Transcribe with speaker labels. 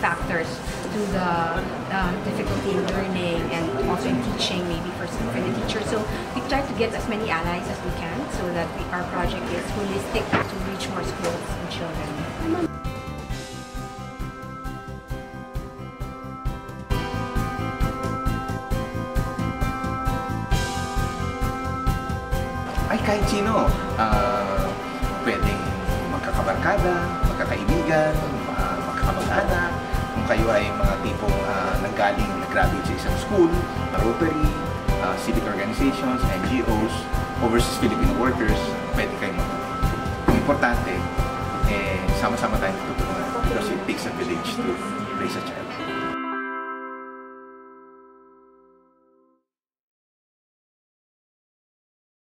Speaker 1: factors to the difficulty in learning and also in teaching, maybe for the teacher. So we try to get as many allies as we can so that our project is holistic to reach more schools and children.
Speaker 2: Ay kahit sino, pwedeng magkakabarkada, magkakaibigan, magkakamag-anak. Kung kayo ay mga tipong nag-graduate sa isang school, Rotary, civic organizations, NGOs, overseas Filipino workers, pwede kayong magtutulungan. Ang importante, sama-sama tayong tutulungan because it takes a village to raise a child.